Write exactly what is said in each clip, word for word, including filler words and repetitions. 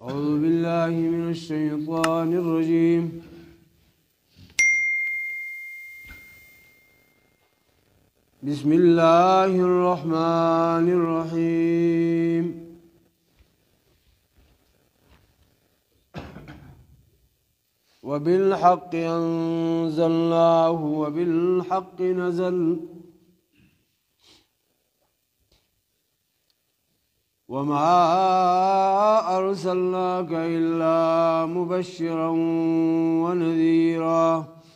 أعوذ بالله من الشيطان الرجيم بسم الله الرحمن الرحيم وبالحق أنزلناه وبالحق نزل وما أرسلناك إلا مبشرا ونذيرا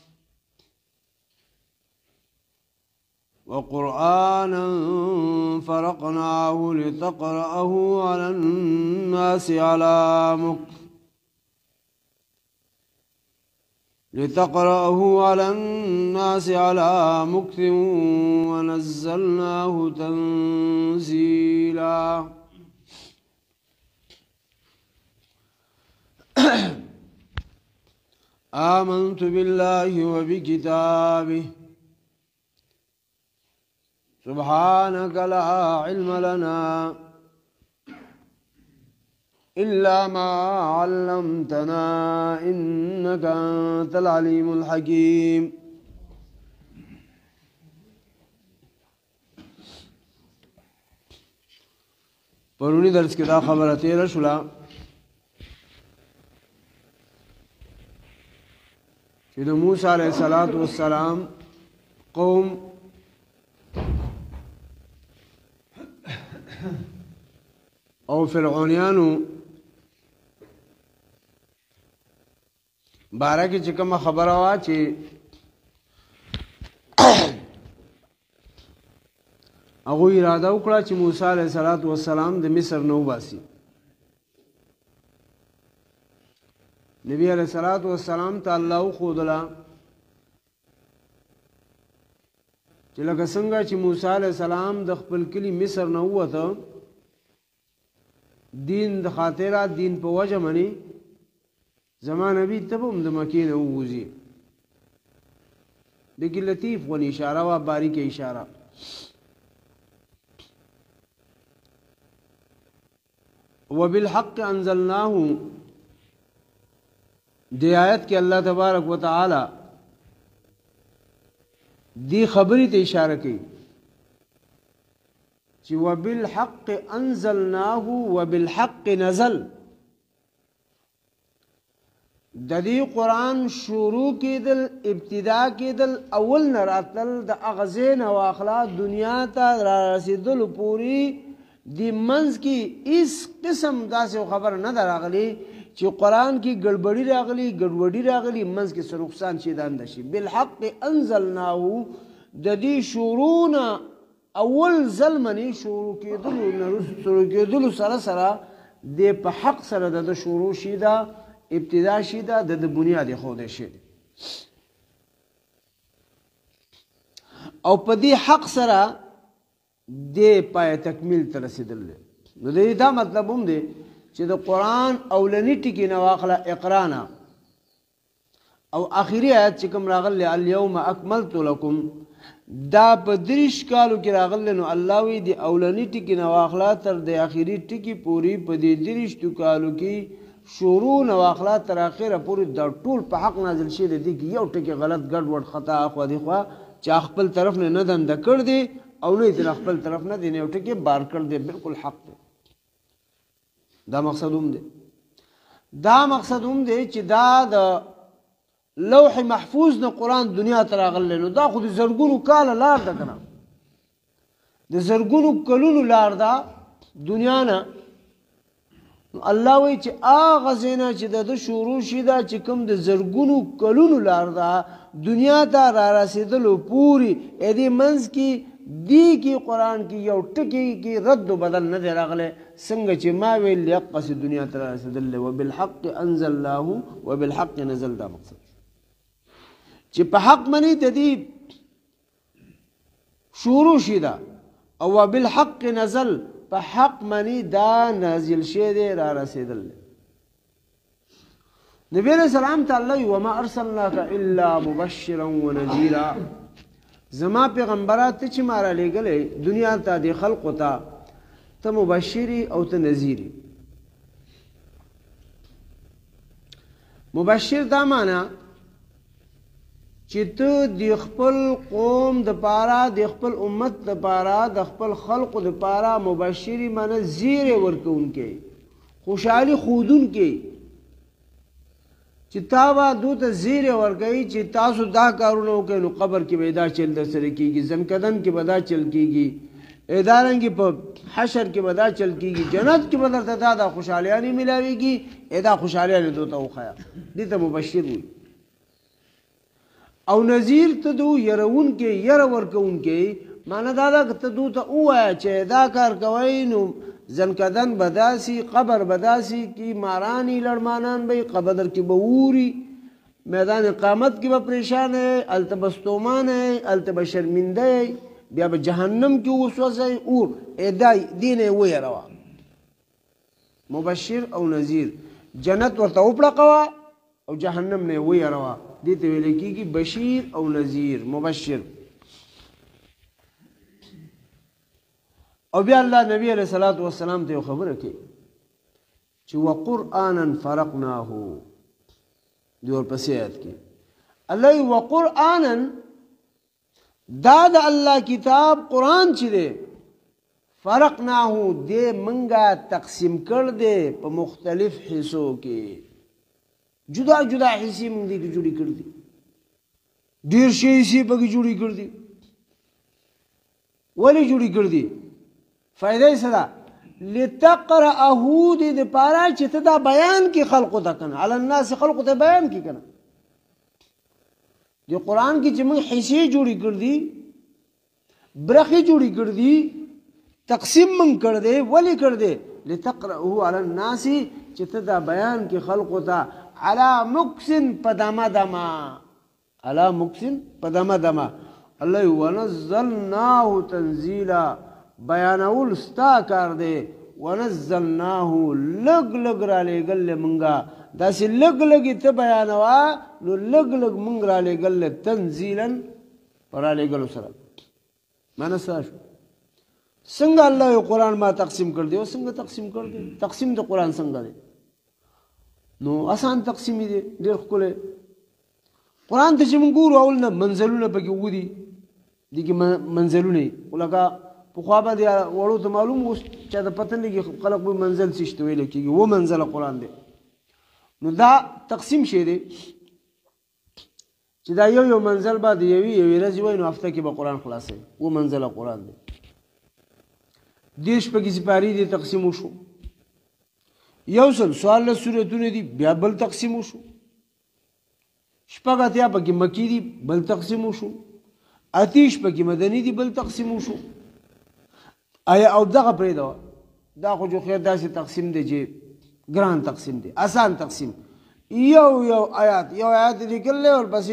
وقرآنا فرقناه لتقرأه على الناس على مكث لتقرأه على الناس على مكث ونزلناه تنزيلا آمنت بالله وبكتابه سبحانك لا علم لنا إلا ما علمتنا إنك أنت العليم الحكيم پرونی درس کی دا خبر تیرہ شلا کہ موسیٰ علیہ السلام قوم او فرعونیانو بارہ کی چکم خبر ہوا چی اگو ارادہ اکڑا چی موسیٰ علیہ السلام د مصر نو باسی نبی علیہ السلام تا اللہ خودلا چی لکه څنګه چې موسی علیہ السلام د خپل کلی مصر نه ووته دین د خاطره دین په وجه منی زمان نبی تب هم د مکې نه ووځي دګي لطیف ونی اشاره وا باریک اشاره وبالحق انزلناه دی آیت کې الله تبارک وتعالى دی خبری ته اشاره کوي چې وبالحق انزلناه وبالحق نزل د دې قران شروع کېدل ابتدا کېدل اول نه راتل د اغزین او اخلاق دنیا ته را رسیدل پوری دی منځ کې هیڅ قسم داسې خبر نه دراغلی چې قرآن کی گڑبڑی راغلی گڑبڑی راغلی منځ کې څه نقصان شي دانده شي بالحق انزلناه د دې شروعنا اول ظلمنی شروع کېدلو نه شروع کېدلو سره سره د په حق سره د شروع شي دا ابتدا شي دا د بنیاد خوده شي او په دې حق سره د پای تکمیل تر رسیدل نو دا مطلب هم دی چې د قرآن اولنی ټکی نه واخله اقرانا او اخیری آیت چې کوم راغلی اليوم اکملت لكم دا په دریش کالو کې راغلی نو الله وی دی اولنی ټکی نه واخله تر د اخیری ټکی پوری په دې دریش کالو کې شروع نه واخله تر اخره پوری د ټول په حق نازل شي د دې یو ټکی غلط ګډ وډ خطا خو دی خو چې خپل طرف نه نه دند کړ دی او نه تر خپل طرف نه دی یو ټکی بار کړ دی بالکل حق دی دا مقصد هم دی دا مقصد هم دی چې دا د لوح محفوظ نه قرآن دنیا ته راغلی نو دا خو د زرګونو کاله لار ده که نه د زرګونو کلونو لار ده دنیا نه نو الله وایي چې هغه ځای نه چې د ده شروع شي دا چې کوم د زرګونو کلونو لار ده دنیا ته را رسېدلو پورې دې منځ کې دی کی قرآن کی یو ټکی کی رد و بدل نه دی راغلی څنګه چې ما ویل یقص دنیا ته رسېدلی وبالحق انزلناه وبالحق نزل دا مقصد چې په حق منی د دې شروع شي دا او وبالحق نزل په حق منی دا نازل شي دی را رسېدل نبی علیہ السلام ته الله وما ارسلناک الا مبشرا ونذیرا زما پیغمبرات ته چې مارا لګلې دنیا ته د خلقو ته ته مبشری او ته نذیری مبشر دا معنا چې ته د خپل قوم د پاره د خپل امت د پاره د خپل خلق د پاره مبشری معنی زیر ورکوونکې خوشحالي خودونکې چې تا وا دوته زیر ورکوي چې تاسو دا کارونه وکړئ نو قبر کې به دا چل در سره کېږي ځمکدن کې به دا چل کېږي ادارنګې په حشر کې به دا چل کېږي جنت کې به درته دا دا خوشحالیانې میلاویږي دا خوشحالیانې دوته وښیه دې ته مبشر وي او نذیر ته دو يرون کې ير ورکون کې معنا دا دا ته دو ته وایا چې دا کار کوي نو ځنکدن بداسي قبر بداسي کی مارانی لړمانان به قبر کې بوري میدان قیامت کې به پریشان ہے التبستومان ہے التب شرمنده بیا به جهنم کې وسوسه اور ادای دینه وې روا مبشر او نذیر جنت ورته وپړه قوا او جهنم نه وې روا دې ته ویل کېږي بشیر او نذیر مبشر او بیا الله نبی علیہ الصلوۃ والسلام ته خبره کوي چې وقرانا فرقناه دی ورپسې آیت کې الله وقرانا دا د الله کتاب قرآن چې دی فرقناه دې منګه تقسیم کړ دې په مختلف حصو کې جدا جدا حصے مونږ دې کې جوړې کړې دي ډېر شي حصے پکې جوړې کړې دي ولې جوړې کړې دي فائدې سره لتقرأه دې د پاره چې ته دا بیان کې خلقو ته کنه علی الناس خلقو ته بیان کې کنه د قرآن کې چې موږ حصے جوړې کړې دي برخې جوړې کړې دي تقسیم موږ کړ دې ولې کړ دې لتقرأه علی الناس چې ته دا بیان کې خلقو ته على مكسن پدما دما على مكسن پدما دما الله ونزلناه تنزيلا بیانول ستا کار دے ونزلناه لگ لگ را لے گل منگا دا سی لگ لگی تا بیانوا نو لگ لگ منگ را لے گل تنزیلا پرا لے گلو سرا مانا ساشو سنگا اللہ قرآن ما تقسیم کر دے و سنگا تقسیم کر دے تقسیم دا قرآن سنگا دے نو آسان تقسیمی دی ډېر ښکلی قرآن ته چې موږ ګورو اول نه منزلونه پکې ودي دي کې منزلونه خو لکه پخوا به د وړو ته معلوم اوس چا د پته نه لګي خلک به منزل څه شته ویلی کېږي اووه منزله قرآن دی نو دا تقسیم شی دی چې دا یو یو منزل به د یوې یوې ورځې وایي نو هفته کې به قرآن خلاصوي اووه منزله قرآن دی دېرش پکې سپارې دي تقسیم وشو یو سل سوال سورتونه دي بیا بل تقسیم وشو شپږ اتیا پکې مکی دي بل تقسیم وشو اتیش پکې مدني دي بل تقسیم وشو آیا او دغه پرېږده دا خو جو خیر داسې تقسیم دی چې ګران تقسیم دی آسان تقسیم یو یو آیات یو آیات لیکلی ورپسې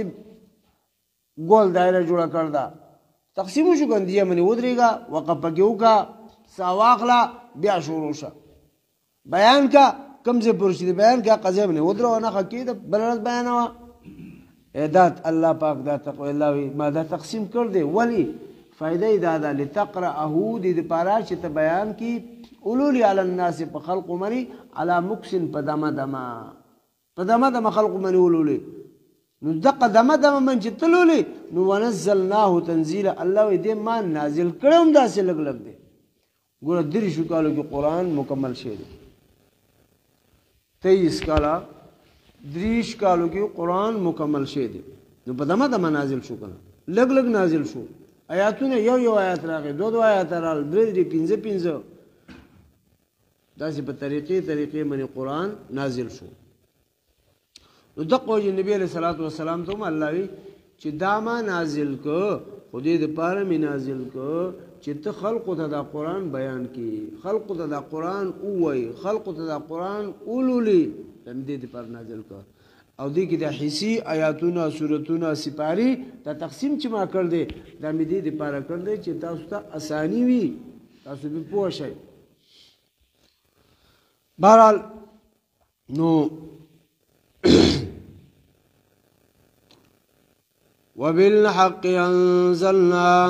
ګول دایره جوړه کړ ده تقسیم وشو ګندیه منې ودرېږه وقف پکې وکړه سا واخله بیا شروع شه بیان کا کم سے پرشید بیان کا قضیب نے ودرو انا خکید بلرز بیان ہوا اعداد اللہ پاک دا تقوی اللہ وی ما دا تقسیم کر دے ولی فائدہ دادا لتقرأه دی دی پارا چت بیان کی اولولی علی الناس پا خلق منی علی مکسن پا دم دما پا دم دم خلق منی اولولی نو دق دم دم من چی تلولی نو ونزلناه تنزیل اللہ وی دی ما نازل کرم دا سے لگ لگ دے گورا دری شکالو کی قرآن مکمل شیر تیئیس کالا دریش کالو کی قرآن مکمل شے دے نو پا دما دما نازل شو کنا لگ لگ نازل شو آیاتون یو یو آیات راگے دو دو آیات رال دری دری پینزے پینزے دا سی پا طریقے طریقے منی قرآن نازل شو نو دقو جی نبی علیہ السلام تو اللہ وی چی داما نازل کو خودی دا پارا می نازل کو چې ته خلقو ته دا قرآن بیان کی خلقو ته دا قرآن اووی خلقو ته دا قرآن اولولی دم دې دې پر نازل کړ او دې کې د حسی آیاتونه سورتونه سپاری دا تقسیم چې ما کړ دې دا مې دې دې پر کړ دې چې تاسو ته اسانی وي تاسو به پوه شئ بهرحال نو وبالحق انزلناه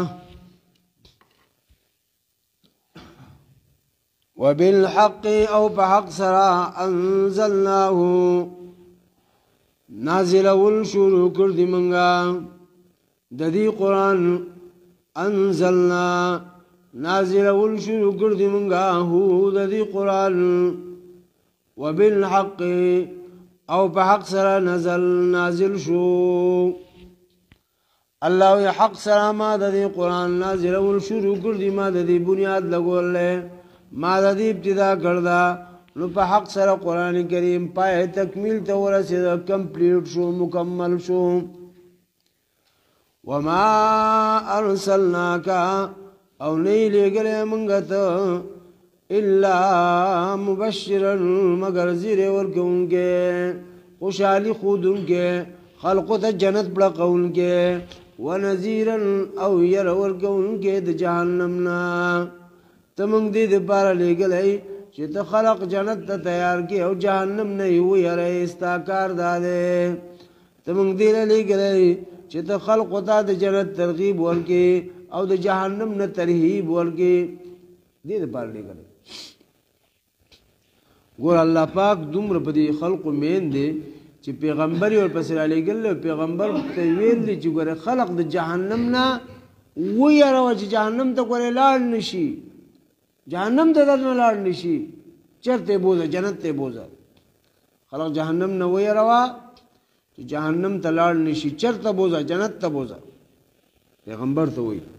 وبالحق او بحق سرا انزلناه نازل ول شروع کړ دی منګه د دې قران انزلنا نازل ول شروع کړ دی منګه هو د دې قران وبالحق او په حق سره نزل نازل شو الله یې حق سره ما د دې قران نازل ول شروع کړ دی ما د دې بنیاد لګولې ما د دې ابتدا کړدا نو په حق سره قران کریم پای تکمیل ته ورسید کمپلیټ شو مکمل شو وما ارسلناک او نه لګلې مونږ ته الا مبشرا مگر زیر ورکونکې خوشالي خودونکې خلق ته جنت بړقونکې ونذيرا او ير ورکونکې د جهنم نه ته مونږ دې د بار لګلې چې ته خلق جنت ته تیار کې او جهنم نه یو یره استاکار داده ته مونږ دې لګلې چې ته خلق ته د جنت ترغیب ورکې او د جهنم نه ترهیب ورکې دې د بار لګلې ګور الله پاک دومره په دې خلق مين دي چې پیغمبر او پس را لګل پیغمبر ته ویل دي چې ګوره خلق د جهنم نه و یره چې جهنم ته ګوره لاړ نشي جهنم ته درنه لاړ نشي چرته بوزه جنت ته بوزه خلق جهنم نه و یره چې جهنم ته لاړ نشي چرته بوزه جنت ته بوزه پیغمبر ته وی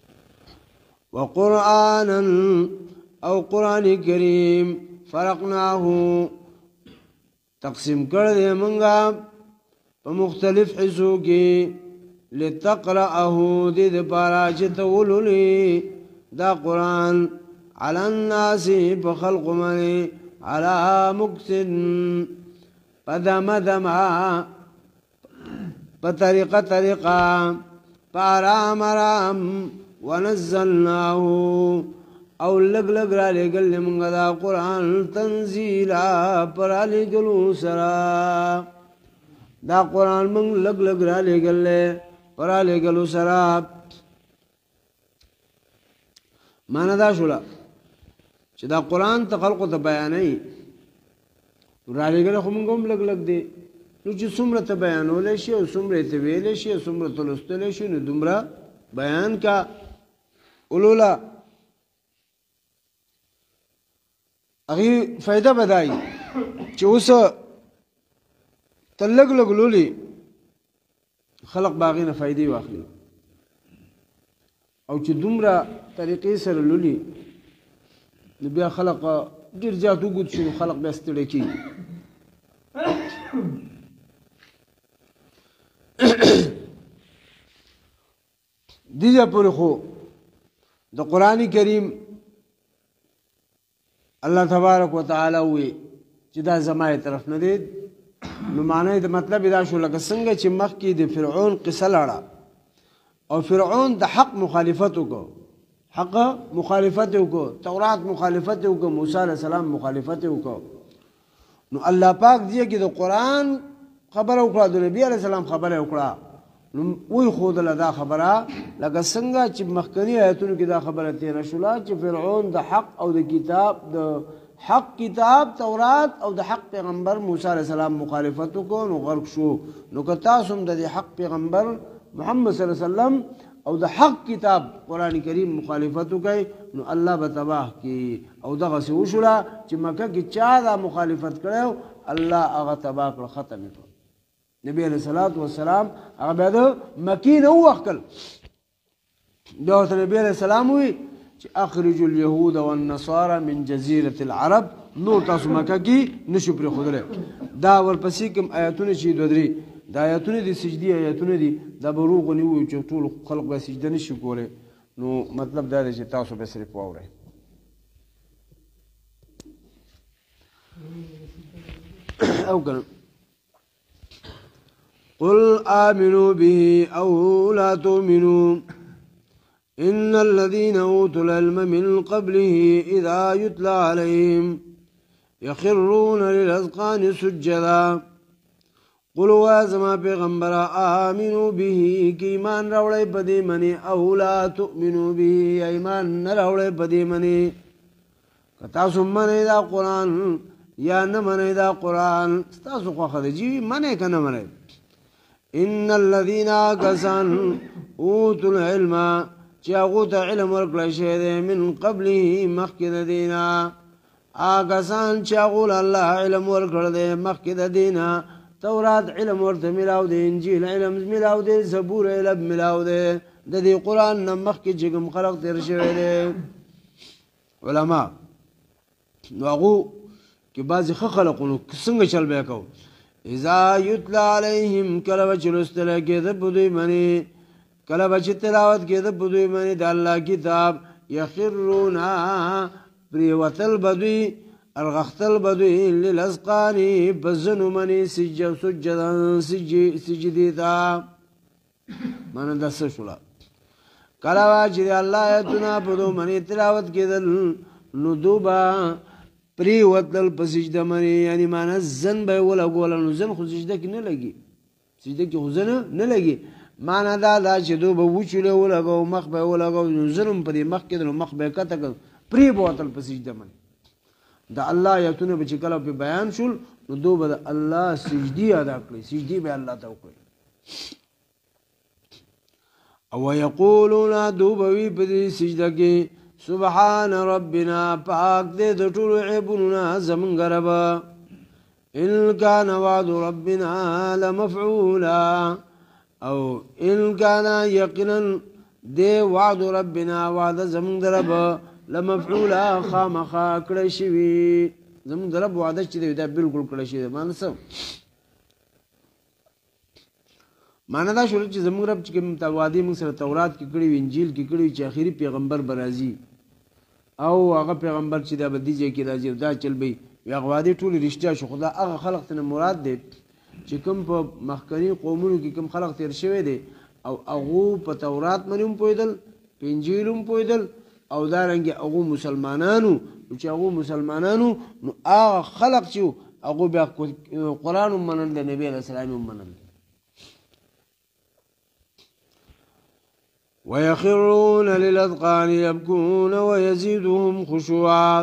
وقرانا او قران کریم فرقناه تقسیم کړ دې مونږه په مختلف حصو کې لتقرأه دې د پاره چې ته ولولې دا قران على الناس بخلق مني على مكسن پدم دم بطريقة طريقة پارام رام ونزلناه او لگ لگ را لگل منگا دا قرآن تنزیلا پر لگلو سرا دا قرآن منگ لگ لگ را لگل پر لگلو سرا مانا دا شولا چې دا قرآن تا خلقو تا بیانی را لگل خو منگا هم لگ لگ دی نو چې سمره تا بیانو لیشی او سمره تا ویلیشی او سمره تا لستو لیشی نو دمرا بیان کا اولولا اغي فائدہ بدای چې اوس تلګ لګ لولي خلق باغینه فائدې واخلي او چې دومره طریقې سره لولي نو بیا خلق ډیر زیات وګد شي خلق بیا ستړي کی دیجا پر خو د قران کریم الله تبارک وتعالى وی چې دا زمای طرف نه دی نو معنی د مطلب دا شو لکه څنګه چې مخ کې د فرعون قصه لاړه او فرعون د حق مخالفت وکړو حق مخالفت وکړو تورات مخالفت وکړو موسی علیہ السلام مخالفت وکړو نو الله پاک دی کې د قران خبر وکړه د نبی علیہ السلام خبره وکړه نو وی خود له دا خبره لکه څنګه چې مخکنی آیتونو کې دا خبره تیر شولا چې فرعون د حق او د کتاب د حق کتاب تورات او د حق پیغمبر موسی علیہ السلام مخالفت وکړو نو غرق شو نو که تاسو هم د حق پیغمبر محمد صلی الله علیه وسلم او د حق کتاب قران کریم مخالفت وکړي نو الله به تباہ کی او دغه څه وشولا چې مکه کې چا دا مخالفت کړو الله هغه تباہ کړ ختم کړ نبی علیہ الصلوۃ والسلام هغه به د مکی نو وکړ دا نبی علیہ السلام وی چې اخرج اليهود والنصارى من جزيره العرب نور تاسو مکه کې نشو پر خودره دا ورپسې کوم آیاتونه چې دوه درې دا آیاتونه دي سجدي آیاتونه دي دا بروغ نیو چې ټول خلق به سجده نشي کوله نو مطلب دا دی چې تاسو به صرف واورئ او کنه قل آمنوا به أو لا تؤمنوا إن الذين أوتوا العلم من قبله إذا يتلى عليهم يخرون للأذقان سجدا قل وازما پیغمبر آمنوا به کی ایمان راوړی پدې منی او لا تؤمنوا به ایمان نه راوړی پدې منی کتا سمنه دا قرآن یا نه منئ دا قرآن ستاسو خوښه ده جی منئ که نه منئ ان الذین کسان اوتوا العلم چې هغو ته علم ورکړی شوی دی من قبله مخکې د دې نه هغه کسان چې هغو له الله علم ورکړی دی مخکې د دې نه تورات علم ورته میلاو دی انجیل علم میلاو دی زبور علم میلاو دی د دې قرآن نه مخکې چې کوم خلق تېر شوی دی علما نو هغو کې بعضې ښه خلقو نو څنګه چل بیا کوو اذا یتلا علیهم کله به چې لوستلی کېده په دوی باندې کله به چې تلاوت کېده په دوی باندې د الله کتاب یخرونه پرېوتل به دوی ارغختل به دوی للاذقان په زنو باندې سجدا سجدې ته معنی دا څه شوله کله به چې د الله آیتونه په دوی باندې تلاوت کېدل نو دو به پرېوتل په سجده باندې یعنی معنی زن به یې ولګوله نو زن خو سجده کې نه لګي سجده کې خو زن نه لګي معنی دا ده چې دو به وچولی ولګو مخ به یې ولګو نو زن هم په دې مخ کې نو مخ به یې کته کړ پرې به وتل په سجده باندې د الله آیتونه به چې کله پې بیان شول نو دو به د الله سجدې ادا کړي سجدې به الله ته وکړي او یقولون دو به وي په دې سجده کې سبحان ربنا پاک دې د ټولو عیبونو نه زمونږ ربه ان کان وعد ربنا لمفعولا او ان کان یقینا دې وعد ربنا وعده زمونږ ربه لمفعولا خامخا کړی شوي زمونږ رب وعده چې دی دا بلکل کړی شوي دی معنی څه معنی دا شول چې زمونږ رب چې کوم وعدې موږ سره تورات کې کړي وي انجیل کې کړي وي چې آخري پیغمبر به راځي او هغه پیغمبر چې دا به دې ځای کې راځي دا چل به وي هغه وعدې ټولې رښتیا شو خو دا هغه خلق ته نه مراد دی چې کوم په مخکني قومونو کې کوم خلق تېر شوی دی او هغو په تورات باندې هم پوهېدل په انجیل هم پوهېدل او دارنګې هغو مسلمانانو چې هغو مسلمانانو نو هغه خلق چې هغو بیا قرآن هم منل د نبي علیه السلام هم منل ويخرون للأذقان يبكون ويزيدهم خشوعا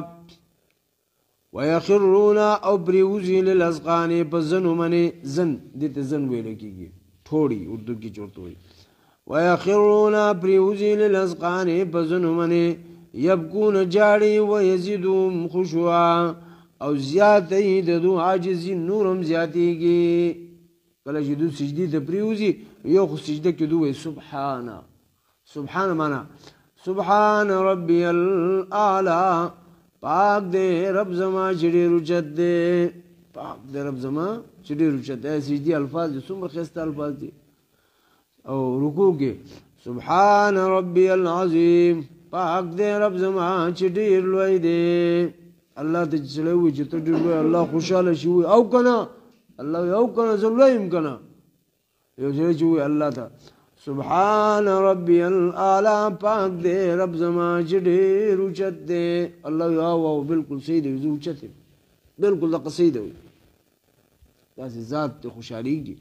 ويخرون او بريوزي للأذقان پزنو منی زن دیت زن ویلے کی گی تھوڑی اردو کی چورت ہوئی ويخرون بريوزي للأذقان پزنو منی يبكون جاڑی ويزيدهم خشوعا او زیادتی ددو عاجزی نورم زیادتی گی کله چې دو سجدی ته پریوزی یو خو سجده کې دوی سبحانه سبحان مانا سبحان ربی الاعلی پاک دے رب زما چڑی رچت دے پاک دے رب زما چڑی رچت دے سجدی الفاظ دی سمر خیستا الفاظ دی او رکوع کے سبحان ربی العظیم پاک دے رب زما چڑی لوئی دے اللہ تا چلوی چطر دی لوئی اللہ خوشحال شوی او کنا اللہ او کنا زلویم کنا یو چلوی چوی اللہ تا سبحان ربی الاعلی پاک دے رب زما چڑی روچت دے اللہ یا واو بالکل صحیح دے روچت دے بالکل دا قصی دے دا سی ذات تے خوشحالی کی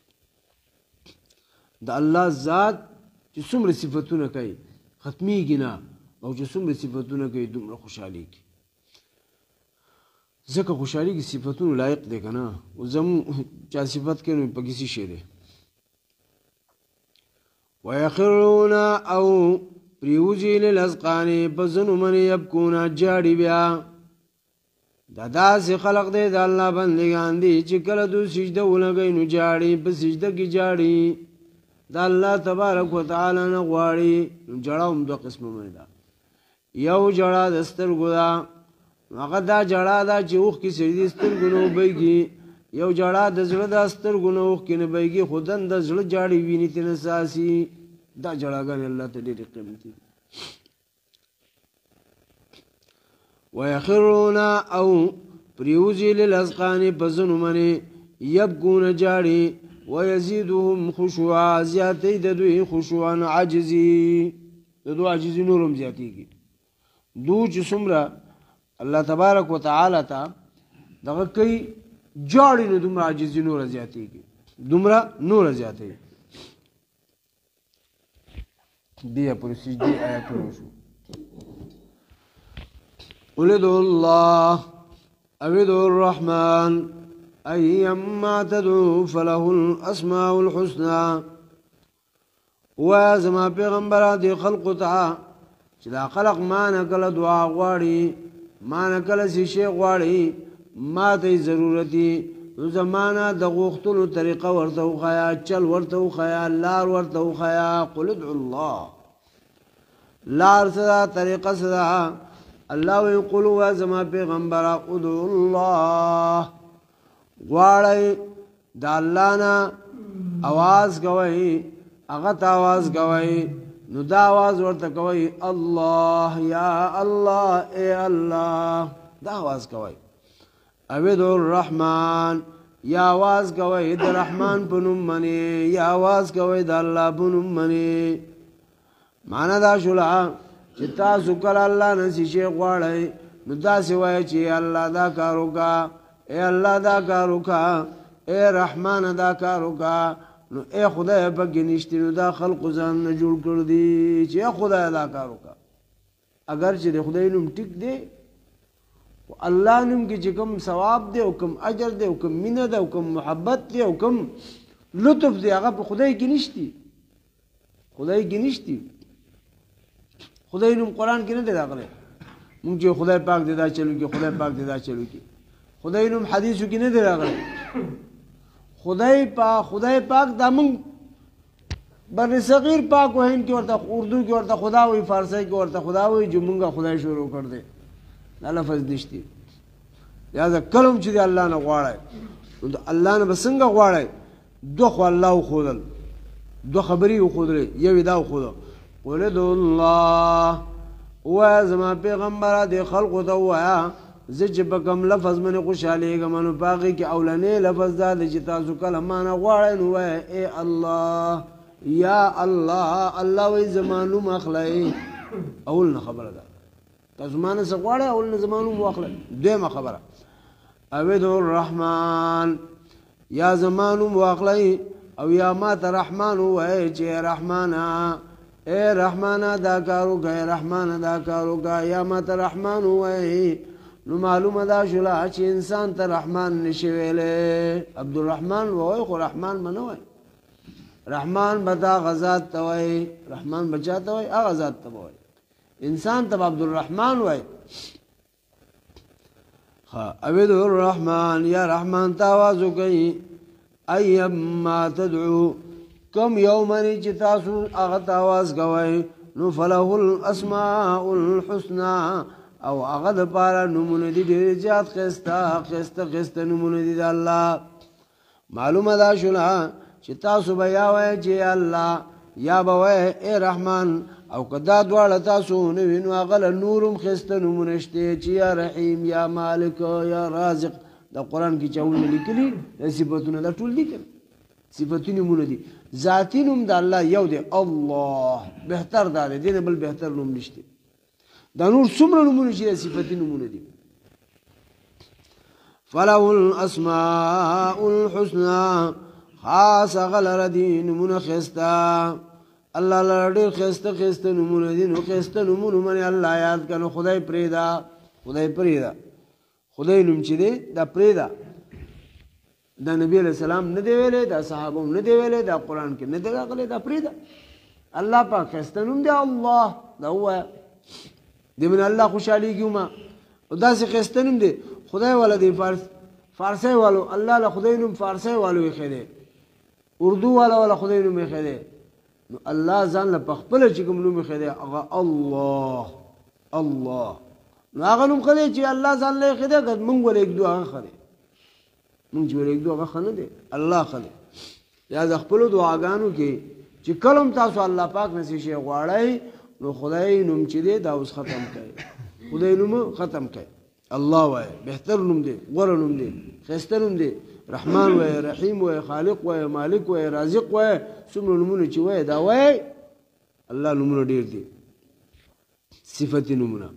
دا اللہ ذات چی سمر صفتون کئی ختمی گنا او چی سمر صفتون کئی دمر خوشحالی کی ذکر خوشحالی کی صفتون لائق دے کنا و زمون چا صفت کے نوی پا کسی شے دے ويخرون او پریوزی للأذقان پزنو من یبکونا جاڑی بیا دا دا سی خلق دے دا اللہ بندگان دی چی کلدو سجدہ ولگئی نو جاڑی پا سجدہ کی جاڑی دا اللہ تبارک و تعالی نغواری نو جڑاوم دو قسم من دا یو جڑا دسترگو دا وقت دا جڑا دا چی اوخ کی سجدی استرگو نو بیگی یو جڑا د زړه د سترګو نه اوښکې نه بهیږي خو دن د زړه جاړې وینې ترې نه ساسي دا جړاګانې الله ته ډېرې قیمتي دي ویخرون او پریوزي للأذقان په زنو منې یبکون جاړي ویزیدهم خشوعا زیاتې د دوی خشوعا عاجزي د دوی عاجزي نورم زیاتېږي دو چې څومره الله تبارک وتعالی ته دغه کوي جاڑی نو دمرا عجزی نور زیادی کی دمرا نور زیادی دیا پوری سجدی آیت روشو قل ادعو اللہ ادعوا الرحمن ايما تدعو فله الاسماء الحسنى. و زما پیغمبر دی خلق ته چې دا خلق ما نه کله دعا غواړي، ما نه کله شي غواړي، ما ته ضرورتي زمانہ د غوښتلو طریقه ورته وخیا، چل ورته وخیا، لار ورته وخیا. قل ادعوا الله، لار صدا طریقه صدا. الله ویقول و زما پیغمبر ادعوا الله، غواړی د الله نه आवाज کوي، هغه ته आवाज کوي، نو دا आवाज ورته کوي الله یا الله اے الله، دا आवाज کوي. ادعوا الرحمن، یا आवाज کوي د رحمان په نوم باندې، یا आवाज کوي د الله په نوم باندې. معنا دا شولا چې تاسو کله الله نه شي غواړئ، نو تاسو وایئ چې الله دا کار وکا، اے الله دا کار وکا، اے رحمان دا کار وکا. نو اے خدای پکې نشته، نو دا خلق ځان نه جوړ کړ دي چې خدای دا کار وکا. اگر چې د خدای نوم ټیک دی، الله نوم کې چې کوم ثواب دی او کوم اجر دی او کوم مینه دی او کوم محبت دی او کوم لطف دی، هغه په خدای کې نشتی، خدای کې نشتی. خدای نوم قرآن کې نه دی راغلی، مونږ چې خدای پاک دی دا چلو کې، خدای پاک دی دا چلو کې. خدای نوم حدیثو کې نه دی راغلی. خدای پاک خدای پاک دا مونږ بر صغیر پاک وهین کې ورته اردو کې ورته خدا وي، فارسی کې ورته خدا وي، جو مونږه خدای شروع کړ دی. دا لفظ نشتی. لہذا کلم چې دی الله نه غواړی، نو د الله نه به څنګه غواړی؟ دو خو الله وښودل، دو خبرې وښودلې، یو دا وښوده قل ادعوا الله. ووایه زما پیغمبره دې خلقو ته ووایه زه چې په کوم لفظ باندې خوشحالېږم، نو په هغې کې اولنی لفظ دا دی چې تاسو کله ما نه غواړئ، نو وایه ای الله یا الله. الله وایي زما نوم اخلئ، اول نه خبره ده. تاسو ما نه څه غواړئ، اول نه زما نوم واخلئ. دویمه خبره او ادعوا الرحمن، یا زما نوم واخلئ او یا ما ته رحمان ووایئ چې رحمانه، اے رحمانه دا کار وکړه، اے رحمانه دا کار وکړه، یا ما ته رحمان ووایئ. نو معلومه دا شوله چې انسان ته رحمان نشي ویلی. عبدالرحمن ووایئ خو رحمان به نه وایي. رحمان به دا هغه ذات ته وایي، رحمان به چا ته وایي؟ هغه ذات ته به وایي. انسان ته عبدالرحمن وایي. ادعوا الرحمن، یا رحمان ته آواز وکئ. ایما تدعو، کم یو منی چې تاسو هغه ته آواز کوئ، نو فله الاسماء الحسنى، او هغه دپاره نومونه دي ډېر زیات ښایسته ښایسته ښایسته نومونه دي د الله. معلومه دا شوله چې تاسو به یا وایئ چې الله، یا به وایئ ای رحمان. او که دا دواړه تاسو ونه وي، نو هغه له نورم ښایسته نومونه شته چې یا رحیم، یا مالک، یا رازق. دا قرآن کې چاونه لیکلي دا صفتونه دا ټول دي که صفتي نومونه دي. ذاتي نوم د الله یو دی، الله بهتر دا دی، دې نه بل بهتر نوم نشته. دا نور څومره نومونه چې صفتي نومونه دي. فله الاسماء الحسنى، خاص هغه لره دي نومونه ښایسته. الله لره ډېر ښایسته ښایسته نومونه دي. نو ښایسته نومونو باندې الله یاد کړه، نو خدای پرېږده، خدای پرېږده. خدای نوم چې دی دا پرېږده. دا نبی علیہ السلام نه دی ویلی، دا صحابه هم نه دی ویلی، دا قرآن کې نه دی راغلی، دا پرېږده. الله پاک ښایسته نوم دی الله، دا ووایه. دې باندې الله خوشحالېږي ومه. او داسې ښایسته نوم دی. خدای والا دی فارس فارسی والو، الله له خدای نوم فارسی والو ایښی دی، اردو والا والا خدای نوم ایښی دی. نو الله ځان له پخپله چې کوم نوم ایښی دی هغه الله الله. نو هغه نوم ښه دی چې الله ځان له ایښی دی، که موږ ورېږدو هغه ښه دی. موږ چې ورېږدو هغه ښه نه دی، الله ښه دی. لہذا خپلو دعاګانو کې چې کله هم تاسو الله پاک نه څه شی غواړئ، نو خدای نوم چې دی دا اوس ختم کړئ، خدای نوم ختم کړئ. الله وایي بهتر نوم دی، غوره نوم دی، ښایسته نوم دی. رحمان وایي، رحیم وایي، خالق وایي، مالک وایي، رازق وایي. څومره نومونه چې وایي دا وایي. الله نومونه ډېر دي، صفتي نومونه.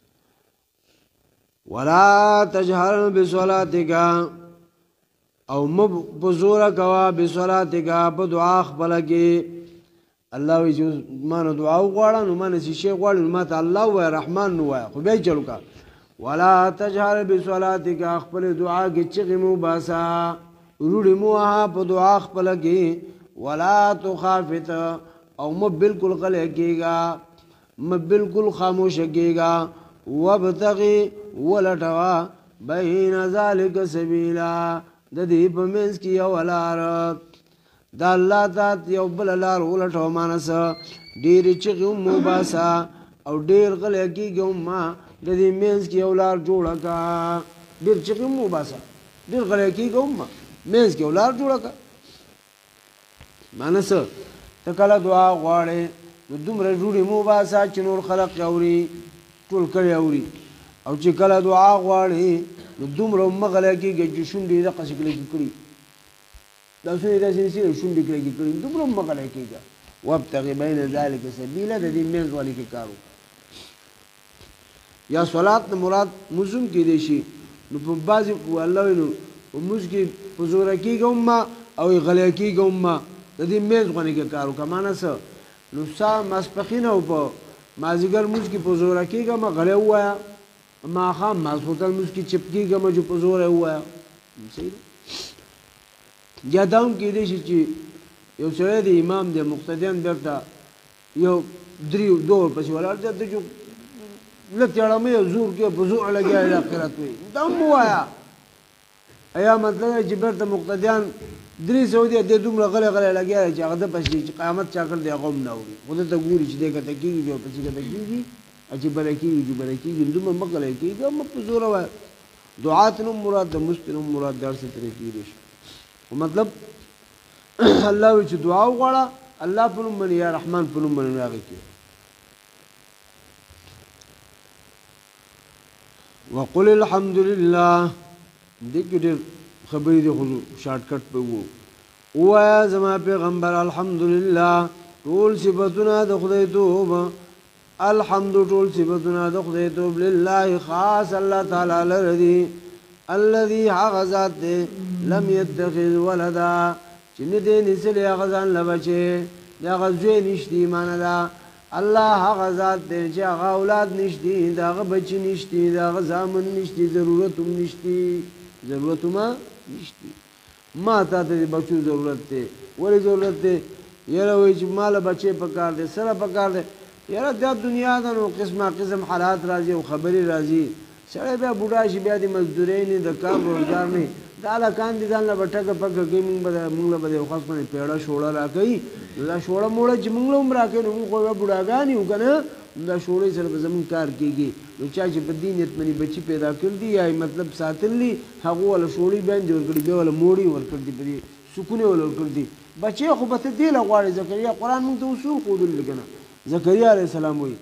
ولا تجهر بصلاتک، او مب بزوره کوا بصلاتک په دعا خپله کې. الله وایي چې ما نه دعا وغواړه، نو ما نه څه شی غواړې، نو ما ته الله ووایه، رحمان نو وایه، خو بیا یې چل وکړه. ولا تجهر بصلاتك خپل دعا کې چغې مو باسا روړې مو په دعا خپل کې ولا تخافت او م بالکل غلې کېږي م بالکل خاموش کېږي وابتغي ولټوا بین ذلک سبیلا د دې په منځ کې یو لار د الله ذات یو بل لار ولټو مانس ډېر چغې مو باسا او ډېر غلې کېږي ما د دې منځ کې یو لار جوړه کا ډېر چغې مو باسا ډېر غلې کېږي ما منځ کې یو لار جوړه کا مانس ته کله دعا غواړې نو دومره ډوډۍ مو باسا چې نور خلق اوري ټول کړی اوري او چې کله دعا غواړې نو دومره مغله کېږي چې شونډې دقه شکل کې کړي دا شونډې داسې نشي شونډې کړي کړي دومره مغله کېږي وابتغي بین ذلک سبیلا د دې منځ والي کې کارو یا صلات نه مراد مزوم کې دی شي نو په بعضې الله وینو په موږ کې په زوره کېږي امه او غلی کېږي امه د دې منځ غونې کې کار وکړه معنی څه نو سا ماسپښین او په مازدیګر موږ کې په زوره کېږه ما غلی ووایه ماښام ماسخوتن موږ کې چپ کېږه ما چې په زوره ووایه صحیح ده یا دا هم کېدی شي چې یو سړی د امام دی مقتدیان بیرته یو درې دوه ورپسې ولاړ دی ته چې لږ تېړمې زور کې په زور لګیا دی قرات وایي دا هم ووایه ایا مطلب چې بیرته مقتدیان درې سو دی د دومره غلی غلی لګیا دی چې هغه د پسې چې قیامت چا کړ دی هغه هم نه اوري خو دلته ګوري چې دی کته کېږي بیا پسې کته کېږي چې بله کېږي چې بله کېږي دومره مه غلی کېږي مه په زوره وایه دعات نوم مراد د مست نوم مراد د هر څه ترې کېدی شي خو مطلب الله وایي چې دعا وغواړه الله په نوم باندې یا رحمان په نوم باندې هغې کې وقل الحمد لله دې کې ډېر خبرې دي خو شارټ کټ په وو ووایه زما پیغمبر الحمدلله ټول صفتونه د خدای توب الحمد ټول صفتونه د خدای توب لله خاص الله تعالی لره دي الذي هغه ذات دی لم يتخذ ولدا چې نه دی نیسلی هغه ځان له بچې د هغه زوی نشتی معنه ده الله هغه ذات دی چې هغه اولاد نشتی د هغه بچی نشتی د هغه زامن نشتی ضرورت هم نشتی ضرورت هم نشتی ما تا ته د بچو ضرورت دی ولې ضرورت دی یاره وایي چې ماله بچې پکار دی سره پکار دی یاره دا دنیا ده نو قسمه قسم حالات راځي او خبرې راځي سړی بیا بوډا شي بیا د مزدورۍ نه د کار روزګار نه دا هلکان دي ځان له به ټکه پکه کوي مونږ به مونږ له به د یو خاص باندې پیړه شوړه راکوي دا شوړه موړه چې مونږ له هم راکوي نو مونږ خو بیا بوډاګان یو که نه دا شوړې سره به زمونږ کار کېږي نو چا چې په دې نیت باندې بچي پیدا کړي دي یا مطلب ساتلي هغو والا شوړې باندې ورکړي بیا والا موړې ورکړي دي په دې سکون یې والا ورکړي دي بچې خو به ته دې له غواړې زکریا قرآن مونږ ته اصول ښودلي که نه زکریا علیه السلام وایي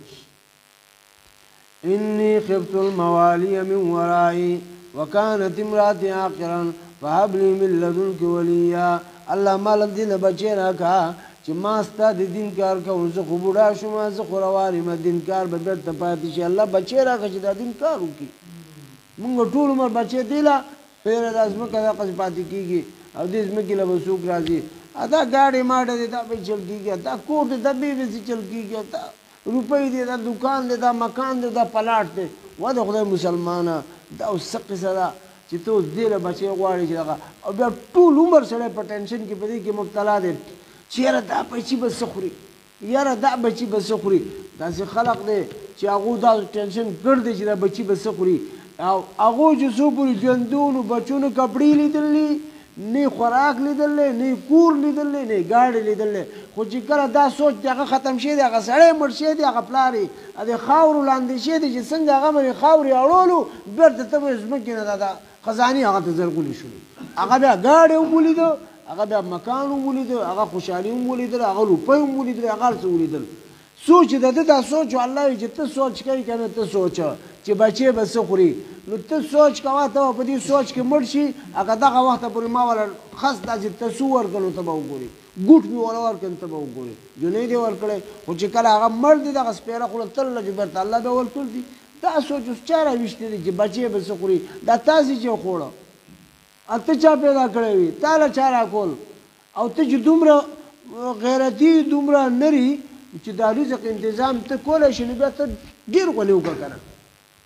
إني خفت الموالي من ورائي وكانت امرأتي عاقرا فهب لي من لدنك وليا الله مال دین بچی راکا چې ما ستا د دین کار کوم زه خو بوډا شوم زه خو روان یم دین کار به بیرته پاتې شي الله بچی راکا چې دا دین کار وکړي مونږ ټول عمر بچی دیله پیره د ځمکه دغسې پاتې کېږي او دې ځمکې له به څوک راځي دا ګاډې ماډه دی دا به چل کېږي دا کور دی دا بې بېسې چل کېږي دا روپۍ دی دا دکان دی دا مکان دی دا پلاټ دی و د خدای مسلمانه دا اوس څه قصه ده چې ته اوس دې له بچی غواړې چې دغه او بیا ټول عمر سړی په ټینشن کې په دې کې مبتلا دی چې یاره دا بچي به څه خوري یاره دا بچي به څه خوري داسې خلق دی چې هغو دا ټینشن کړ دی چې دا بچي به څه خوري او هغو چې څو پورې ژوندونو بچونو کپړې لیدلي نه خوراک لیدلې نه کور لیدلې نه ګاډي لیدلې خو چې کله دا سوچ دی هغه ختم شي دی هغه سړی مړ شي دی هغه پلار یې د خاورو لاندې شي دی چې څنګه هغه باندې خاورې اړولو بېرته ته به ځمکې نه دا خزانې هغه ته زرغونې شولې هغه بیا ګاډی هم ولیده هغه بیا مکان هم ولیده هغه خوشحالي هم ولیدل هغه روپۍ هم ولیدل هغه هر څه ولیدل سوچ د ده دا سوچ الله وایي چې ته سوچ کوې که نه ته سوچه چې بچې به څه خوري نو ته سوچ کوه ته به په دې سوچ کې مړ شي هغه دغه وخته پورې ما وله خس داسې ته څو ورکړو ته به وګورې ګوټ مې وله ورکړل ته به وګورې جونۍ دې ورکړی خو چې کله هغه مړ دی دغه سپېره خوله تلله چې بېرته الله بیا ورکړ دي دا سوچ اوس چا راویشتی دی چې بچې به څه خوري دا تاسې چې خوړه ته چا پیدا کړی وي تا له چا راکول او ته چې دومره غیرتي دومره نري چې د رزق انتظام ته کولی شي نو بیا ته ډېر غولې وکړه که نه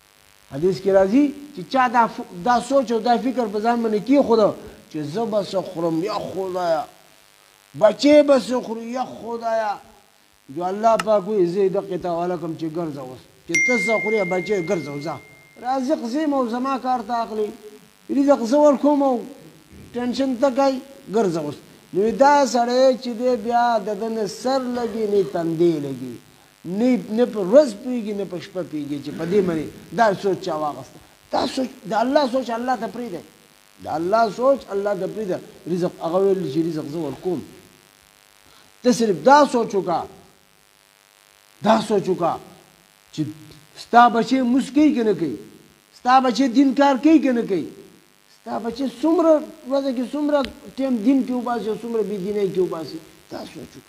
حدیث کې راځي چې چا دا دا سوچ او دا فکر په ځان باندې کېښوده چې زه به څه خورم یا خدایه بچې به څه خوري یا خدایه جو الله پاک وایي زه یې دقې ته حواله کړم چې ګرځه اوس چې ته څه خورې بچې ګرځه ځه رازق زه یم او زما کار ته اخلي رزق زه ورکوم او ټینشن ته کوي ګرځه اوس نو دا سړی چې دی بیا د ده نه سر لګي نه تندی لګي نه په ورځ پوهېږي نه په شپه پوهېږي چې په دې باندې دا سوچ چا واخېسته دا سوچ د الله سوچ الله ته پرېږدی د الله سوچ الله ته پرېږده رزق هغه ویل چې رزق زه ورکوم ته صرف دا سوچ وکړه دا سوچ وکړه چې ستا بچې مونځ کوي که نه کوي ستا بچې دین کار کوي که نه کوي ستا بچې څومره ورځه کې څومره ټیم دین کې وباسي او څومره بې دینۍ کې وباسي دا سوچ وکړه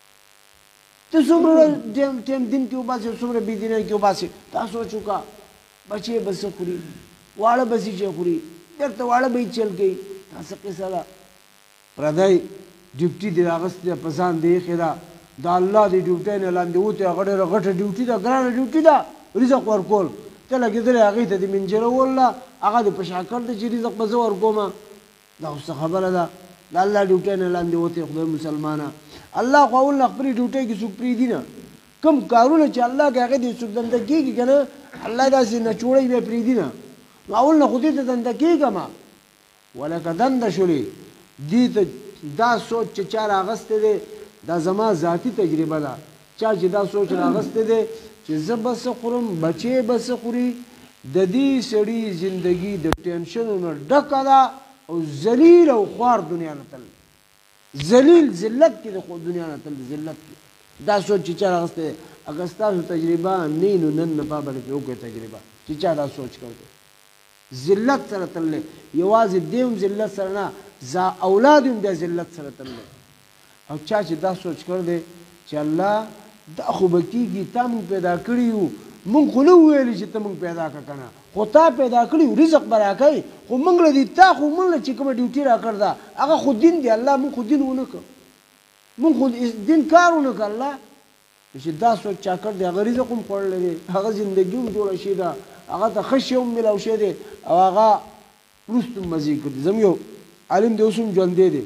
ته څومره ټیم دین کې وباسي او څومره بې دینۍ کې وباسي دا سوچ وکړه بچې به څه خوري واړه به څه شی خوري بېرته واړه به یې چل کوي دا څه قصه ده پردی ډیوټي دې راغستې ده په ځان دې ایښې ده د الله دې ډیوټۍ نه لاندې وتې هغه ډېره غټه ډیوټي ده ګرانه ډیوټي ده رزق ورکول ته لګېدلی هغې ته دې منجرول ده هغه دې په شاکر ده چې رزق به زه ورکوم دا اوس څه خبره ده د الله ډیوټۍ نه لاندې وتې خدای مسلمانه الله خو اول نه خپلې ډیوټۍ کې څوک پرېږدي نه کوم کارونه چې الله کې هغې دې څوک دنده کېږي که نه الله داسې نچوړی بیا پرېږدي نه نو اول نه خو دې ته دنده کېږم ولکه دنده شولې دې ته دا سوچ چې چا راغستی دی دا زما ذاتي تجربه ده چا چې دا سوچ راغستی دی چې زه به څه خورم بچې به څه خوري د دې سړي زندګي د ټینشنو نه ډکه ده او ذلیل او خوار دنیا نه تل ذلیل ذلت کې د خو دنیا نه تل ذلت کې دا سوچ چې چا راغستی دی اگر ستاسو تجربه نه نو نن نه پا باندې پرې وکړئ تجربه چې چا دا سوچ کړی ذلت سره تللی یوازې دې هم ذلت سره نه زا اولاد هم بیا ذلت سره تللی او چا چې دا سوچ کړ دی چې الله دا خو به کېږي تا مونږ پیدا کړي یو مونږ خو نه وویلي چې ته مونږ پیدا کړه که نه خو تا پیدا کړي یو رزق به راکوي خو مونږ له دې تا خو مونږ له چې کومه ډیوټي راکړ ده هغه خو دین دی الله مونږ خو دین ونه کړ مونږ خو دین کار ونه کړ الله چې دا سوچ چا کړ دی هغه رزق هم خوړلی دی هغه زندګي هم جوړه شوې ده هغه ته ښه شی هم میلاو شوی دی او هغه وروسته هم مزې کړي زموږ یو عالم دی اوس هم ژوندی دی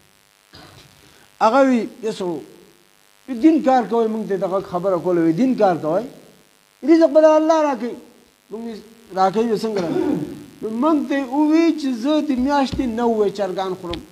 هغه وي یسو دین کار کوئ مونږ ته دغه خبره کوله وي دین کار کوئ رزق به د الله راکوي مونږ راکوي څنګه راکوي مونږ ته یې ووایي چې زه د میاشتې نوی چرګان خورم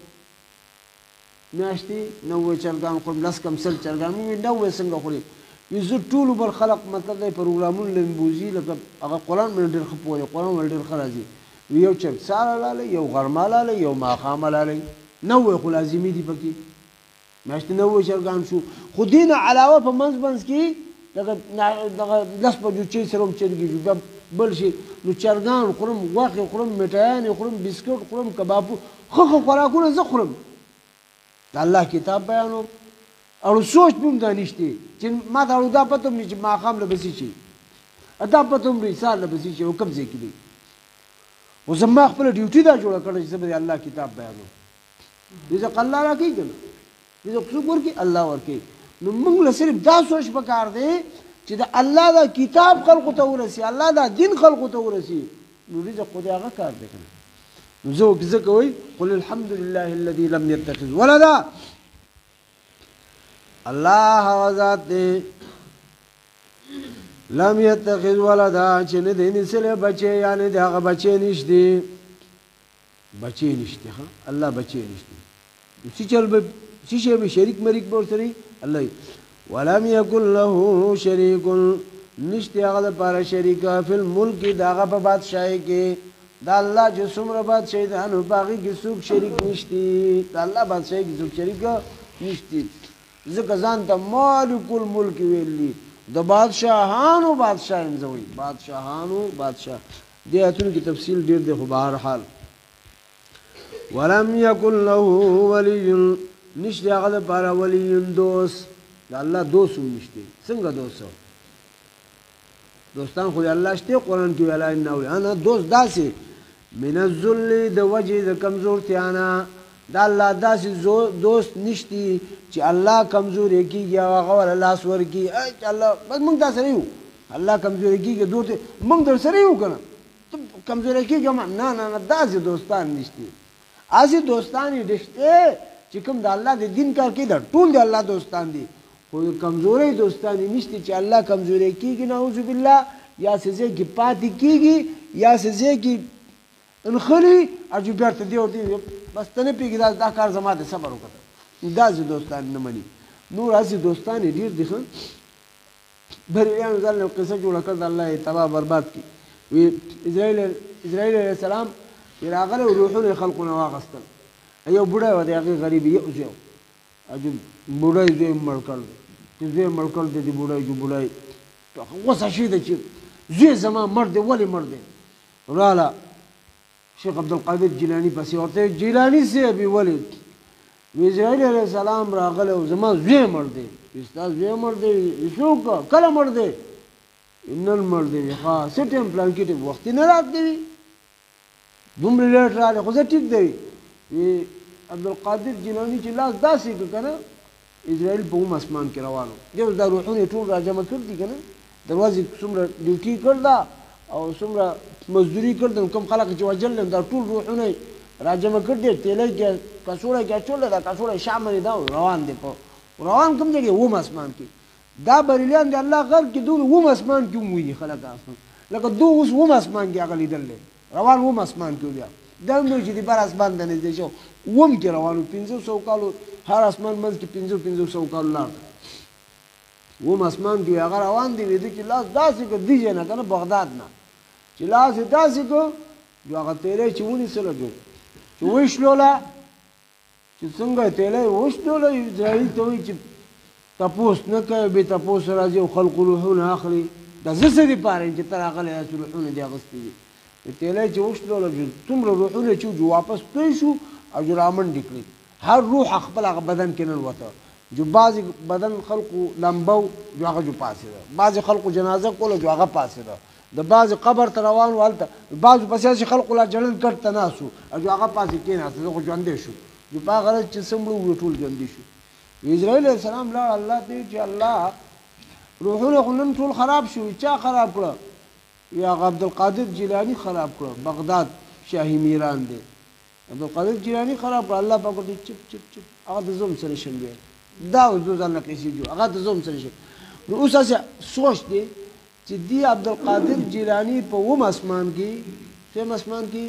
میاشتې نوی چرګان خورم لس کم سل چرګان مونږ وایي نوی څنګه خوري وي زه ټول عمر خلق مطلب دی پروګرامونه لرم بوځي لکه هغه قرآن باندې ډېر ښه پوه دی قرآن باندې ډېر ښه راځي وي یو چرګ سهار لالی یو غرمه لالی یو ماښام لالی نوی خو لازمي دي پکې میاشتې نوی چرګان شو خو دې نه علاوه په منځ منځ کې دغه دغه لس بجو چې سره هم چرګې شو بیا بل شي نو چرګان خورم غوښې خورم میټایانې خورم بسکټ خورم کبابو ښه ښه خوراکونه زه خورم د الله کتاب بیانوم او سوچ به هم دا نشته چې ما ته دا پته هم نه چې ماښام له به څه شي دا پته هم نه سهار له به څه شي او کوم ځای کې دی خو زما خپله ډیوټي دا جوړه کړې چې زه به د الله کتاب بیانوم رزق الله راکوي که نه رزق څوک ورکوي الله ورکوي نو موږ له صرف دا سوچ پکار دی چې د الله دا کتاب خلقو ته ورسي الله دا دین خلقو ته ورسي نو رزق خو د هغه کار دی که نه نو زه ځکه وایي قل الحمد لله الذي لم يتخذ ولدا الله هغه ذات دی لم يتخذ ولدا چې نه دی نیسلی بچې یعنې د هغه بچې نشته بچې نشته ښه الله بچې نشته څه چل به څه شی به شریک مریک به ورسره الله ولم یکن له شریک نشته هغه دپاره شریکه فی الملک د هغه په بادشاهۍ کې د الله چې څومره بادشاهي ده نو په هغې کې څوک شریک نشته د الله بادشاهۍ کې څوک شریک نشته ځکه ځان ته مالک الملک ویلي د بادشاهانو بادشاه یم زه وایي بادشاهانو بادشاه دې ایتونو کې تفصیل ډېر دی خو بهرحال ولم یکن له ولی نشته هغه دپاره ولی دوست د الله دوست هم نشته څنګه دوست دوستان خو د الله شته قرآن کې ویلی ان اولیاء دوست داسې من الذل د وجې د کمزورتیا نه د الله داسې دوست نشتی چې الله کمزوری کېږي او هغه وله لاس ورکړي الله بس موږ دا سره یو الله کمزوری کېږي دوست موږ در سره یو که نه کمزوري کېږم نه نه نه داسې دوستان نشته اسې دوستان یې رښتې چې کوم د الله د دین کار کوي دا ټول د الله دوستان دي خو کمزوري دوستان یې نشته چې الله کمزوري کېږي نعوذ بالله یا څه ځای کې پاتې کېږي یا څه ځای کې انخلي او چې بیرته دی ورته بس ته نه پوهېږي دا دا کار زما د صبر وکړه داسې دوستان نه مني نور هسې دوستان یې ډېر دي ښه بریلیانو ځان یو قصه جوړه کړه د الله یې تباه برباد کړي وی اسرائیل اسرائیل علیه السلام چې راغلی روحونه یې خلقو نه واخیستل یو بوډی و د هغې غریب یو زوی و چې بوډی زوی مړ کړ دی چې زوی مړ کړ دی د بوډی چې بوډی غوسه شوی دی چې زوی زما مړ دی ولې مړ دی راله شیخ عبدالقادر جیلاني پسې ورته جیلاني صاحب یې ولې اسرائیل علیه السلام راغلی و زما زوی مړ دی ستا زوی مړ دی څوک کله مړ دی نن مړ دی ښه څه ټایم پلان کې وخت نه راتلی وي دومره لیټ راغلی خو زه ټیک دی وی عبدالقادر جیلاني چې لاس داسې کړه که نه اسرائیل په اوم اسمان کې روان و دی دا روحونه ټول راجمع کړ دي که نه دروازې څومره ډیوټي کړ ده او څومره مزدوري کړ ده کوم خلک چې وژل دي دا ټول روحونه راجمع کړ دي تیلی کې کڅوړی کې اچولی دا کڅوړی شامل دا روان دی په روان کوم ځای کې اوم اسمان کې دا بریلیان د الله غر کې دوی اوم اسمان کې هم ویني خلک لکه دوی اوس اوم اسمان کې هغه لیدل دی روان اوم اسمان کې بیا دا هم نه چې د بر اسمان ته نږدې شو اوم کې روان و پنځه سوه کالو هر اسمان منځ کې پنځه پنځه سوه کالو لار دی اوم اسمان کې هغه روان دی ویده چې لاس داسې کړه دې ځای نه که نه بغداد نه چې لاس یې داسې کړه جو هغه تیلی چې ونیسله جو چې وشلوله چې څنګه یې تیلی وشلوله اسرائیل ته وایي چې تپوس نه کوي بې تپوس راځي او خلقو روحونه اخلي دا زه څه دپاره یم چې ته راغلی یاست روحونه دې اخیستي دي تیلی چې وشلوله څومره روحونه چې جو واپس توی شو او جو رامنډې کړي هر روح خپل هغه بدن کې ننوته جو بعضې بدن خلقو لمبه جو هغه جو پاسېده بعضې خلقو جنازه کوله جو هغه پاسېده د بعضې قبر ته روان و هلته بعضو پسې هسې خلقو لا جړل کټ ته ناست و او جو هغه پاسې کېناسته زه خو ژوندی شو جو په هغه ورځ چې څه مړه وو ټول ژوندي شو اسرائیل علیه السلام لاړ الله ته چې الله روحونه خو نن ټول خراب شو چا خراب کړه یا عبدالقادر جیلاني خراب کړه بغداد شاهي میران دی عبدالقادر جیلاني خراب کړه الله پاک ورته چپ چپ چپ هغه د زوم سره شم دی دا اوس زه ځان نه قیسې جو هغه د زوم سره شم نو اوس هسې سوچ دی چې دی عبدالقادر جیلاني په اوم اسمان کې سیم اسمان کې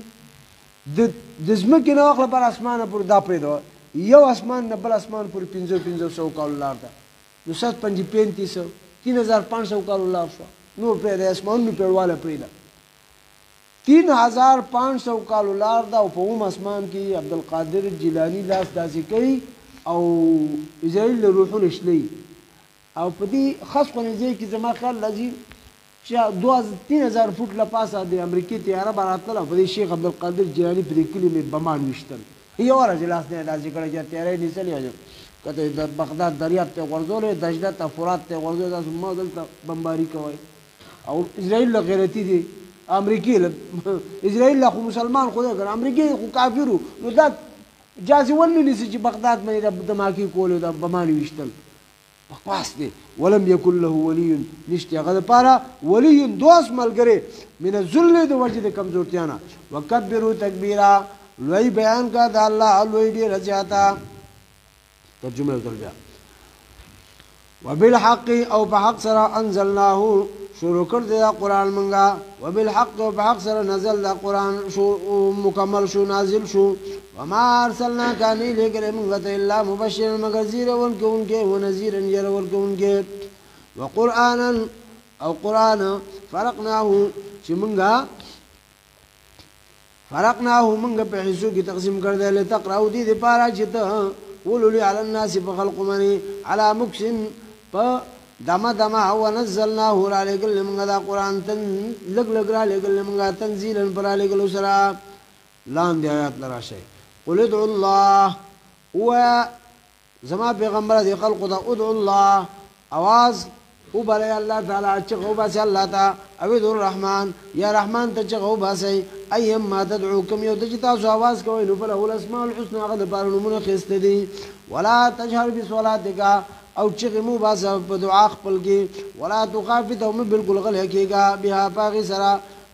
د ځمکې نه واخله بر اسمانه پورې دا پیدا یو اسمان نه بل اسمان پورې پنځه پنځه سوه کالو لار ده نو ست پنځه پینتیس سو تین هزار پانچ سو کالو لار شوه نور پرېږده اسمانونو پیړواله پرېږده تین هزار پانچ سو کالو لار ده او په اوم اسمان کې عبدالقادر جیلاني لاس داسې کوي او اسرائیل له روحونه شلوي او په دې خاص خونې ځای کې زما خیال راځي چې دوه تین هزار فوټ له پاسه د امریکې تیاره به راتله او په دې شیخ عبدالقادر جیلاني په دې کلي مې بمان ویشتل یو ورځ لاس نه داسې کړی چې تیاری نیسلی وه که ته د بغداد دریاب ته یې غورځولی دجله ته فرات ته یې غورځولی تاسو ما دلته بمباري کوئ او اسرائیل له غیرتي دي امریکې له اسرائیل له خو مسلمان خو دی که امریکې خو کافر و نو دا جازې ونه نیسي چې بغداد باندې د دماکې کولې د بمانې ویشتل بکواس دی ولم یکن له ولی نشته هغه دپاره ولی دوست ملګری من الذل د وجې د کمزورتیا نه وکبرو تکبیرا لوی بیان کا د الله لوی ډېره زیاته ترجمه وکړه بیا وبالحق او په حق سره انزلناه شروع کړ دی قرآن منګه وبالحق او په حق سره نزل دا قرآن شو مکمل شو نازل شو وما ارسلناک نه لګره موږ ته الا مبشرا مگر زیر ورکوونکې و نذیرا ير ورکوونکې وقرآنا او قرآن فرقناه چې موږ فرقناه موږ په حصو کې تقسیم کړ دی لتقرأو دې دپاره چې ته ولولي على الناس په خلق منی على مکسن په دما دما ونزلناه را لګل موږ دا قرآن تن لګ لګ را لګل موږ تنزیلا پر لګل سره لاندې آیات لراشه قل ادعوا الله و زما پیغمبر دی خلق دا ادعوا الله आवाज او بلای الله تعالی چې غو بس الله تا او ادعوا الرحمن یا رحمان ته چې غو بس ايم ما تدعوكم یو د تاسو आवाज کوي نو فله الاسماء الحسنى هغه بار نمونه خسته دي ولا تجهر بصلاتك او چې مو بس په دعا خپل کې ولا تخافت هم بالکل غل کېګا بها پاغي سرا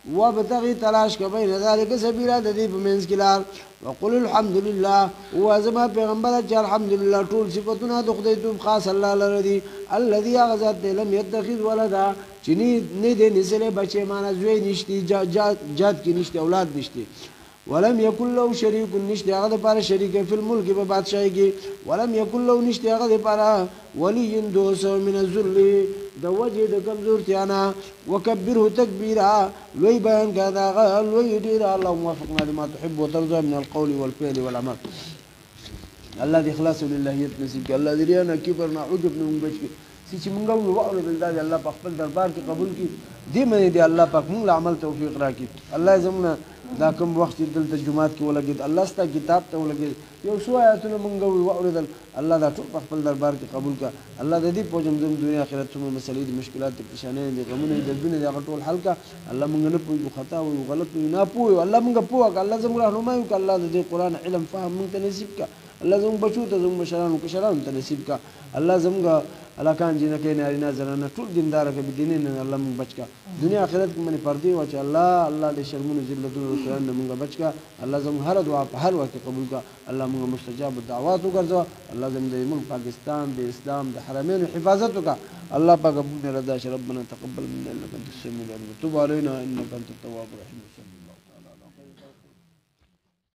وابتغي تلاش کا بین ذالک سبیلا د دې په منځ کې لار وقل الحمد لله وازما پیغمبر چې الحمدلله ټول صفاتونه د خدای توب خاص الله لره دي الذي غزت لم يتخذ ولدا چې نه دې نسله بچي معنا زوی نشتی جاد کې نشته اولاد نشته ولم يكن له شريك نشته هغه لپاره شریک فی الملک په بادشاہي کې ولم يكن له نشته هغه لپاره ولی دوس من الذل د وجه د کمزورتیا نه وکبره تکبیرا لوی بیان کړه لوی ډیر الله موفقنا لما تحب وترضى من القول والفعل والعمل الله دې اخلاص لله نصیب الله دې نه کبر نه عجب نه مونږ بچ چې مونږ وو د الله په خپل دربار کې قبول کړي دې مې دې الله پاک مونږ عمل توفیق راکړي الله زموږ دا کوم وخت دلته جمعات کې ولګید الله ستا کتاب ته ولګید یو څو آیاتونه مونږ واوریدل الله دا ټول په خپل دربار کې قبول کړه الله د دې پوجم زم دنیا آخرت څومره مسلې د مشکلات پریشانې دي غمونه د دنیا د ټول حل کړه الله مونږ نه پوي خطا او غلط نه پوي الله مونږ پوهه الله زموږ رهنمایي وکړه الله د دې قران علم فهم مونږ ته نصیب کړه الله زموږ بچو ته زموږ مشرانو کشرانو ته نصیب کړه الله زموږ الکان جنکه نارینه زنانه ټول دیندار کې بدینه نه الله مونږ بچ کا دنیا آخرت کې منی پردي و چې الله الله دې شرمونو ذلتونو قرآن نه مونږ بچ کا الله زموږ هر دعا په هر وخت قبول کا الله مونږ مستجاب الدعوات وګرځو الله زموږ د ملک پاکستان د اسلام د حرمین حفاظت وکا الله پاک ابو رضا ربنا تقبل منا انك انت السميع العليم وتب علينا انك انت التواب الرحيم